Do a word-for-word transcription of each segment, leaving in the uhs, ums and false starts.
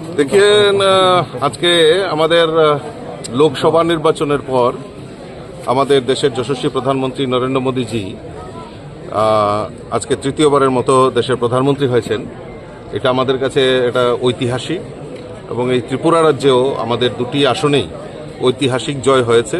দেখেন, আজকে আমাদের লোকসভা নির্বাচনের পর আমাদের দেশের যশস্বী প্রধানমন্ত্রী নরেন্দ্র মোদীজি আজকে তৃতীয়বারের মতো দেশের প্রধানমন্ত্রী হয়েছেন। এটা আমাদের কাছে এটা ঐতিহাসিক, এবং এই ত্রিপুরা রাজ্যেও আমাদের দুটি আসনেই ঐতিহাসিক জয় হয়েছে।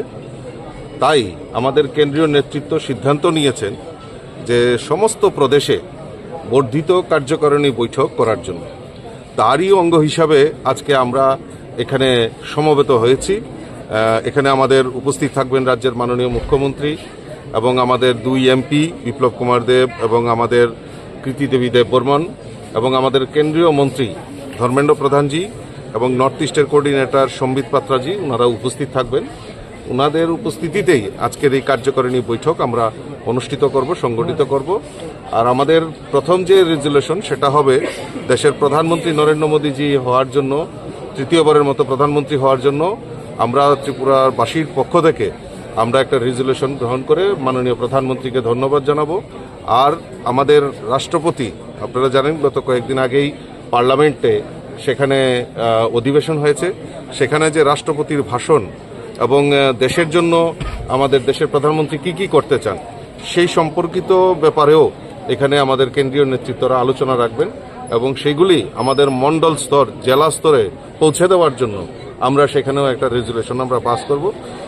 তাই আমাদের কেন্দ্রীয় নেতৃত্ব সিদ্ধান্ত নিয়েছেন যে সমস্ত প্রদেশে বর্ধিত কার্যকারিণী বৈঠক করার জন্য। তারই অঙ্গ হিসাবে আজকে আমরা এখানে সমবেত হয়েছি। এখানে আমাদের উপস্থিত থাকবেন রাজ্যের মাননীয় মুখ্যমন্ত্রী এবং আমাদের দুই এমপি বিপ্লব কুমার দেব এবং আমাদের কৃতি দেবী দেব বর্মন, এবং আমাদের কেন্দ্রীয় মন্ত্রী ধর্মেন্দ্র প্রধানজি এবং নর্থ ইস্টের কোঅর্ডিনেটর সম্বিত পাত্রাজি, ওনারা উপস্থিত থাকবেন। ওনাদের উপস্থিতিতেই আজকের এই কার্যকারিণী বৈঠক আমরা অনুষ্ঠিত করব, সংগঠিত করব। আর আমাদের প্রথম যে রেজুলেশন সেটা হবে দেশের প্রধানমন্ত্রী নরেন্দ্র মোদীজি হওয়ার জন্য, তৃতীয়বারের মতো প্রধানমন্ত্রী হওয়ার জন্য আমরা ত্রিপুরাবাসীর পক্ষ থেকে আমরা একটা রেজুলেশন গ্রহণ করে মাননীয় প্রধানমন্ত্রীকে ধন্যবাদ জানাবো। আর আমাদের রাষ্ট্রপতি, আপনারা জানেন গত কয়েকদিন আগেই পার্লামেন্টে সেখানে অধিবেশন হয়েছে, সেখানে যে রাষ্ট্রপতির ভাষণ এবং দেশের জন্য আমাদের দেশের প্রধানমন্ত্রী কি কি করতে চান সেই সম্পর্কিত ব্যাপারেও এখানে আমাদের কেন্দ্রীয় নেতৃত্বরা আলোচনা রাখবেন, এবং সেগুলি আমাদের মন্ডল স্তর, জেলা স্তরে পৌঁছে দেওয়ার জন্য আমরা সেখানেও একটা রেজুলেশন আমরা পাস করব।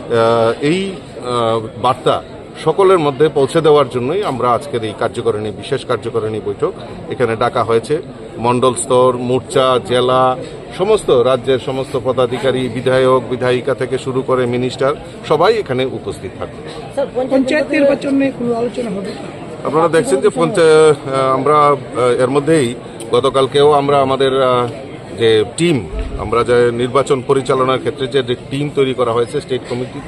এই বার্তা সকলের মধ্যে পৌঁছে দেওয়ার জন্যই আমরা আজকের এই কার্যকারিণী বিশেষ কার্যকারিণী বৈঠক এখানে ডাকা হয়েছে। মন্ডল স্তর, মোর্চা, জেলা, সমস্ত রাজ্যের সমস্ত পদাধিকারী, বিধায়ক বিধায়িকা থেকে শুরু করে মিনিস্টার সবাই এখানে উপস্থিত থাকবে। পঞ্চায়েত নির্বাচন নিয়ে কোনো আলোচনা হবে? আপনারা দেখছেন যে পঞ্চায়েত, আমরা এর মধ্যেই গতকালকেও আমরা আমাদের যে টিম, আমরা যে নির্বাচন পরিচালনার ক্ষেত্রে যে টিম তৈরি করা হয়েছে স্টেট কমিটিতে,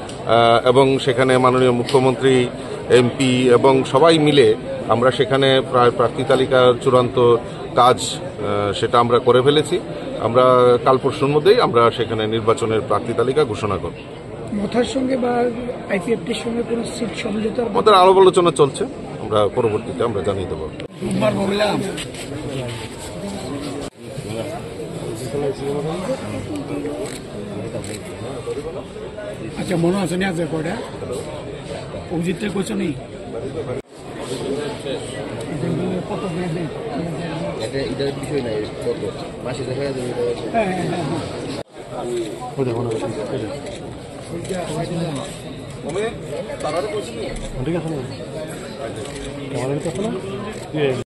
এবং সেখানে মাননীয় মুখ্যমন্ত্রী, এমপি এবং সবাই মিলে আমরা সেখানে প্রায় প্রার্থী তালিকার চূড়ান্ত কাজ সেটা আমরা করে ফেলেছি। আমরা কাল পরশুর মধ্যেই আমরা সেখানে নির্বাচনের প্রার্থী তালিকা ঘোষণা করব। মথার সঙ্গে বা আইপিএফটির সঙ্গে কোনো সিট সমঝোতা আমাদের আলাপ আলোচনা চলছে, আমরা পরবর্তীতে আমরা জানিয়ে দেবো। আচ্ছা, মনে আছে না? আছে কয়টা অভিজিৎটা কোচ নেই? কত এটা এটার বিষয় নাই, কত মাসে দেখা যাবে। হ্যাঁ হ্যাঁ হ্যাঁ।